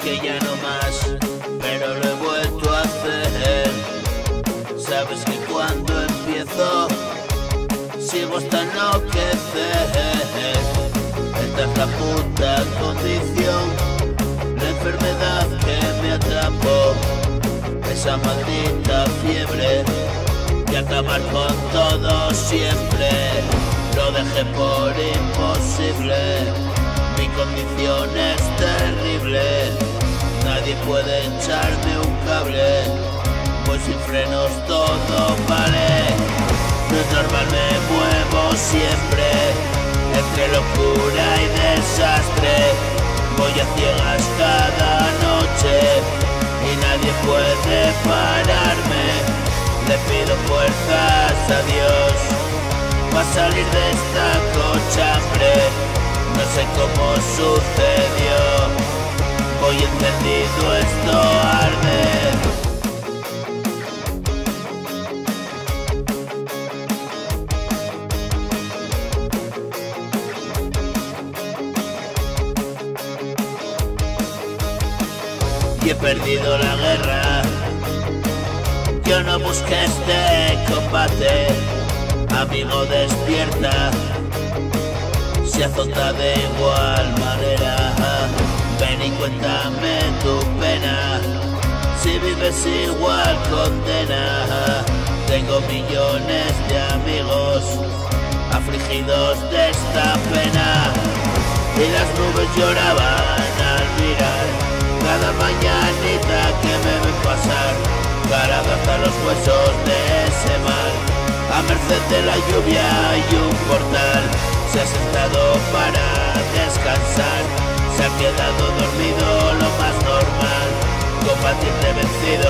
que ya no más, pero lo he vuelto a hacer. Sabes que cuando empiezo sigo hasta enloquecer. Esta es la puta condición, la enfermedad que me atrapó, esa maldita fiebre de acabar con todo siempre. Lo dejé por imposible, mi condición es terrible. Nadie puede echarme un cable, pues sin frenos todo vale. No es normal, me muevo siempre entre locura y desastre. Voy a ciegas cada noche y nadie puede pararme. Le pido fuerzas a Dios para salir de esta cochambre. No sé cómo sucedió, voy encendido, esto arde. Y he perdido la guerra, yo no busqué este combate. Amigo, despierta, se azota de igual manera. Ven y cuéntame tu pena, si vives igual condena. Tengo millones de amigos afligidos de esta pena, y las nubes lloraban al mirar cada mañanita que me ven pasar, para abrazar los huesos de ese mar. A merced de la lluvia y un portal, se ha sentado para descansar, se ha quedado dormido lo más normal. Combatiente vencido,